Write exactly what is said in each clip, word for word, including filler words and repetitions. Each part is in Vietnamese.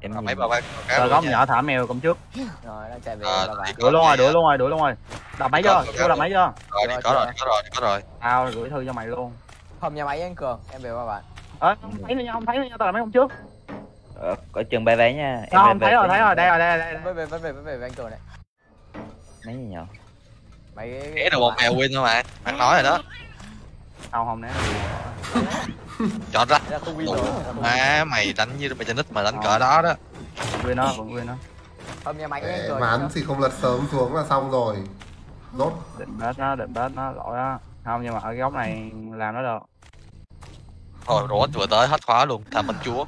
Em À, nhìn mấy bà bán Rồi góc nhỏ thả mèo cầm trước. Rồi nó chạy về à, ba bạn. Đuổi luôn rồi, đuổi luôn rồi, đuổi luôn rồi. Đập máy chưa? Chưa đập máy chưa? Rồi đi, có rồi, có rồi, có rồi. Tao gửi thư cho mày luôn. Không nhà máy anh Cường, em về ba bạn. Ơ, không thấy nữa nha, không thấy nữa nha, tao làm mấy hôm trước. ờ, có chừng bay vé nha. Không, không thấy rồi, thấy rồi, đây rồi, đây đây. Về về về về về về anh Cường này. Mấy gì nhỏ. Mày Ghé được một mèo win thôi mà. Bạn nói rồi đó. Không, không né. Chọn ra. là không win rồi. Má mày đánh như mày trên nít mà đánh cỡ đó đó. Quên nó, vẫn quên nó. Không nhà máy anh Cường. Ván thì không lật sớm xuống là xong rồi. Rốt. Định bết nó, định bết nó, lỗi đó. Không, nhưng mà ở cái góc này làm nó được. Thôi rốt vừa tới hết khóa luôn, tham bánh chúa.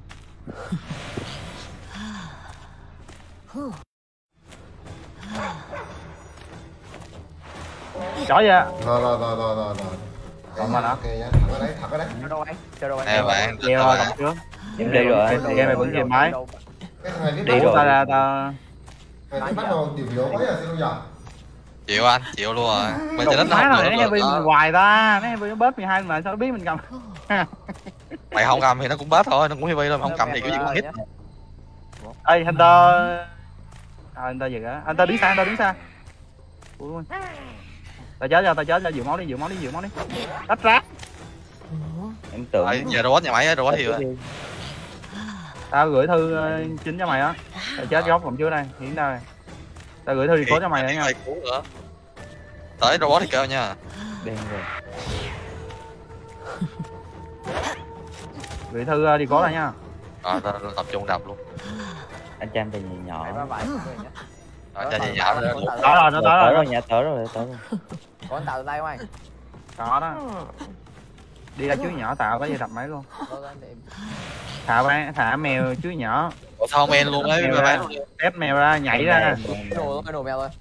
Chó vậy. Rồi rồi rồi rồi rồi rồi. Còn mà nó. Ok nhá, thẳng ở đấy, thẳng ở đấy. Chờ đâu anh? Chờ đâu anh? Nè bạn, Kêu các rồi, bạn. cầm trước. Em đi rồi. Game này vẫn kìm máy. Cái thằng này biết Đi bắt. rồi. Tao ra, tao... Mày biết bắt đầu điểm yếu quá nhỉ, xin nhỉ? Chịu anh, chịu luôn rồi. Mày trên nít Má học rồi, được nó được heavy đó. mình hoài ta. Nó heavy nó bớt mười hai mà sao nó biết mình cầm. Mày không cầm thì nó cũng bớt thôi, nó cũng heavy thôi, mày không cầm thì kiểu gì cũng hit. Ê, Hunter... À, Hunter gì đó. Hunter đứng xa, Hunter đứng xa. Ui. Tao chết cho, tao chết cho, giữ máu đi, giữ máu đi, giữ máu đi. Tách ra. Em tưởng. Rồi, giờ robot nhà máy á, robot thì rồi. Tao gửi thư uh, chính cho mày á. Tao chết góc còn trước đây, hiển đây. Tao gửi thư đi cố cho mày nữa nha. Mày cứu nữa. Tới robot thì kêu nha. Đen rồi. Gửi thư uh, đi cố lại nha. Rồi, tao tập trung đập luôn. Anh Trang tay nhỉ nhỏ. Ba bạn. Rồi, cho chị nhỏ nữa. Đó rồi, nó tới Tới rồi. rồi, nhà tới rồi, tới rồi. Có anh tạo tay không anh? Đó đó. Đi ra trước nhỏ tạo có gì đập máy luôn. Có anh thì Thả bán, thả mèo trước nhỏ. Ủa sao men luôn ấy, Mèo mà bán ra, luôn đi. tép mèo ra, nhảy ra. cái đồ cái đồ mèo thôi.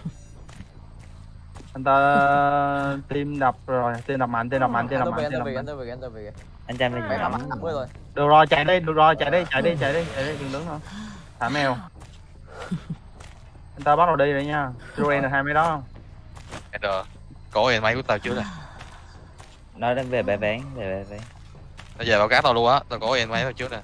Anh ta team đập rồi, team đập mạnh, team đập mạnh, team đập mạnh, team đập Anh mạnh. tôi về anh tôi về. Anh Trang tay Mấy nhỏ. năm năm mươi rồi. Được rồi, chạy đi, được rồi, chạy đi, chạy đi, chạy đi, chạy đi, đừng đứng thôi. Thả mèo. Anh ta bắt đầu đi rồi nha. Troen là hai mấy đó không? Rồi, cố em máy của tao trước này. Nó đang về bãi bán, về bãi bán. Nó về báo cát tao luôn á, tao cố em máy tao trước nè.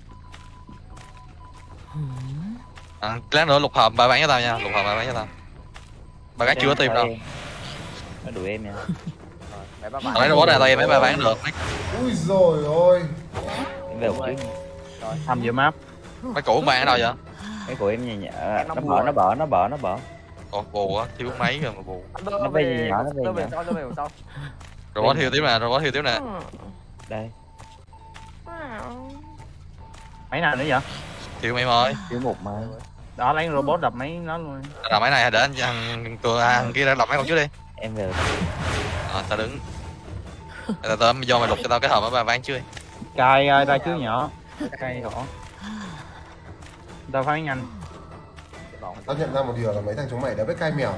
À, lát nữa lục hòm ba bán cho tao nha, lục hòm ba bán cho tao. Ba cát chưa có tìm đâu. Nó đuổi em nha. Mấy ba Tao lấy robot này tao em mấy ba bán được. Ui rồi ôi. Em về một trước. Thầm giữa map. Mấy cũ bán ở đâu vậy? Cái của em nhẹ nhẹ. Nó bỏ, nó bỏ, nó bỏ, nó bỏ. Còn bù á, thiếu mấy rồi mà bù. Nó về gì nhỏ, nó về Tôi về nhỏ. sau tôi về sau. Robot thiêu tiếp nè, robot thiêu tiếp nè. Đây. Mấy nào nữa vậy? Thiêu mấy ơi. Thiếu một mà. Đó lấy robot đập mấy nó luôn. Đập mấy này để anh thằng tôi à, thằng kia ra đập mấy con trước đi. Em về. Ờ, tao đứng. Tao tao do mày lục cho tao cái hòm ở ba bán trước đi. Cài uh, ra trước nhỏ. Cài gõ. Tao phải nhanh. Tao nhận ra một điều là mấy thằng chúng mày đã biết cai mèo.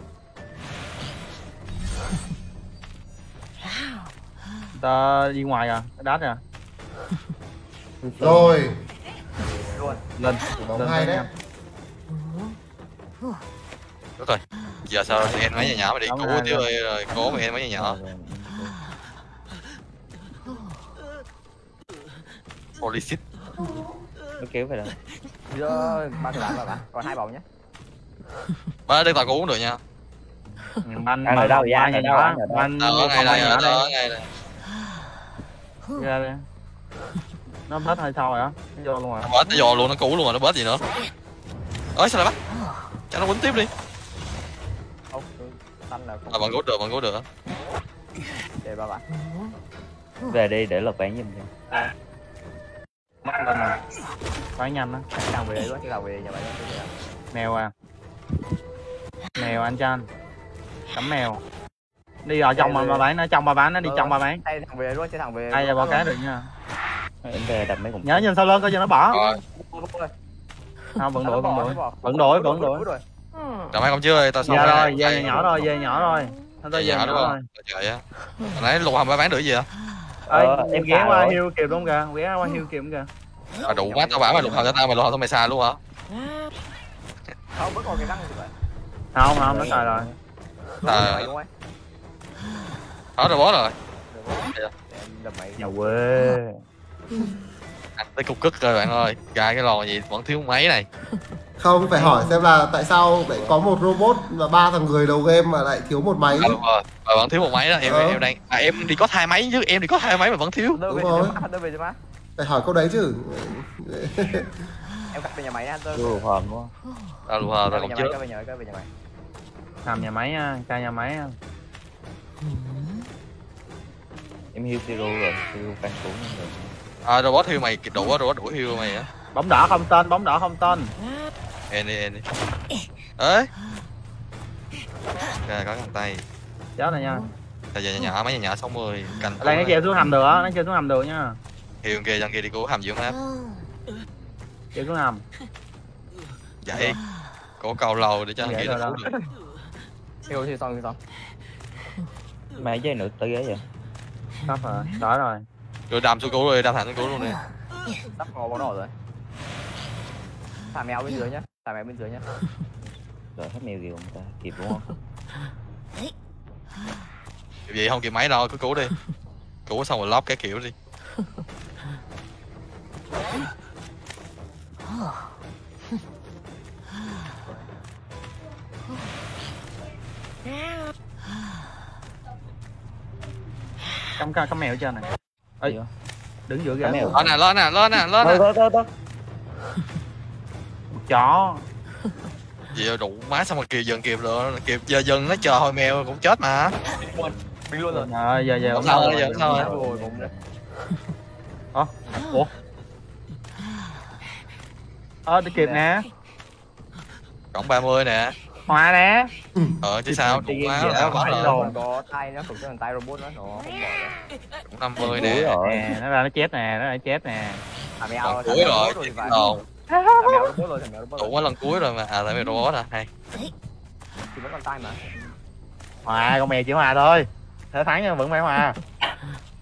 Ta đi ngoài à, đát à. Rồi. Luôn. Lên. Bóng Lên hai với đấy. nhau. Được rồi. Giờ sao thì em mấy nhà nhỏ mày đi Đúng cứu rồi, tiếp rồi. rồi, rồi cố mày em mấy nhà nhỏ. Holy shit. Nó kéo về rồi. Rồi, ba cái bạn ba bạn. Còn hai bầu nhé. Ba đây tao cũng uống được nha. Anh Anh ở đâu vậy? anh Anh ở đâu? nhỏ, Anh ở đâu? anh Tao ở ngay đây, ở tao ở ngay đây. ra đây. Nó bớt hơi sau rồi á, nó vô luôn rồi. Nó bớt nó vô luôn, nó cũ luôn rồi, nó bớt gì nữa. Ơi sao lại bắt? Cho nó quýnh tiếp đi. Không, xanh là không. À, vẫn cứu được, vẫn cứu được. Để ba bạn. Về đi để lộc bán giùm cho. Mất lên rồi. Phải nhanh đó. Cái nào về đấy quá, cái nào về nhà bạn. Mèo à. Mèo anh Chan. Cắm mèo. Đi ở trong mà bà bán nó, trong bà bán nó đi trong bà bán. Đây thằng về luôn, cái thằng về. Đây là bỏ cái được nha. Em về đập mấy cục. Nhớ nhìn sau lưng coi cho nó bỏ. Rồi, Không, vẫn đổi, vẫn đổi. Vẫn đổi, vẫn đổi. cầm mấy con chưa ơi, tao xong Về cái rồi, này. về nhỏ rồi, về nhỏ rồi. Nó tới Về về nhỏ nhỏ đúng rồi. không? Trời á. Hồi nãy lục hòm ba bán được gì vậy? Ơi, Ờ, em em ghé xài qua rồi. hill kịp luôn kìa, ghé qua hill kịp kìa. À, đủ quá, tao bảo mày lục hòm cho tao, mày lục hòm tao mày xài luôn hả? Không, vẫn còn cái răng rồi. Không, không, nó xài rồi. À, hết rồi bó rồi. Em đập mày. Nhà quê. Anh tới cục cức rồi bạn ơi, ra cái lò gì vẫn thiếu mấy này. Không, phải hỏi xem là tại sao lại có một robot và ba thằng người đầu game mà lại thiếu một máy. À, đúng rồi, và vẫn thiếu một máy đó em Ờ. em đang à, em đi có hai máy chứ, em đi có hai máy mà vẫn thiếu. Đưa Đúng về rồi. cho má, đưa về cho má. Phải hỏi câu đấy chứ. Em cắt về nhà máy nha, tôi. Chưa hòm quá. À, đúng rồi, Cắt rồi về còn nhà chưa. máy, cắt về nhà máy, cắt về nhà máy. Làm nhà máy á, ca nhà máy á. Em hiu Siro rồi, Siro fan xuống rồi. À, robot hiêu mày đủ á, robot đuổi hiêu mày á. Bóng đỏ không tên, bóng đỏ không tên. En đi, en đi. Ê. Rồi, có thằng tay. Chết rồi nha. Giờ giờ nhỏ mấy nhà nhỏ sáu mươi canh. Ở đây nó treo xuống hầm được á, nó treo xuống hầm được nha. Hiêu kia dân kia đi cứu hầm dưới map. Treo xuống hầm. Vậy. Cố cầu lâu để cho thằng Vậy kia rồi nó đó. cứu được. Hiêu thì xong, hiêu xong. Mấy giây nữa tới ghế vậy. Sắp rồi, đỏ rồi. Rồi đâm xuống cứu rồi, đâm thẳng xuống cứu luôn đi. Sắp có bóng đỏ rồi. Thả mèo bên dưới nhá, thả mèo bên dưới nhá. Rồi hết mèo kìa người ta, kịp đúng không? Vậy không kịp máy đâu, cứ cứu đi. Cứu xong rồi lóp cái kiểu đi. Trong ca có mèo ở trên này. Ê, Gì vậy? đứng giữa Có ghế. mèo. Lên nè, lên nè, lên nè, lên Thôi nè. thôi thôi thôi. Chó. Vậy đủ má xong rồi kịp dần kịp rồi, kịp giờ dần nó chờ hồi mèo cũng chết mà. Mình luôn rồi. Rồi, giờ giờ Không sao rồi, giờ không sao rồi. Rồi cũng đấy. Ủa? Ủa? Ờ, đi kịp nè. Cộng ba mươi nè. Hòa nè. Ờ chứ sao, đủ má Vậy đã đó, quá phải rồi. rồi. Có tay nó thuộc cái tay robot nó, nó không bỏ được. Cũng năm mươi Đuổi nè. rồi. Nè, nó ra nó chết nè, nó ra chết nè. Thả mèo, Lần thả cuối mèo rồi, robot rồi thì phải. còn Thả mèo robot rồi, thả mèo robot đủ rồi. quá lần cuối rồi mà. À tại vì robot à, hay. Thì vẫn còn tay mà. Hòa, con mèo chỉ hòa thôi. Thể thắng nhưng vẫn phải hòa.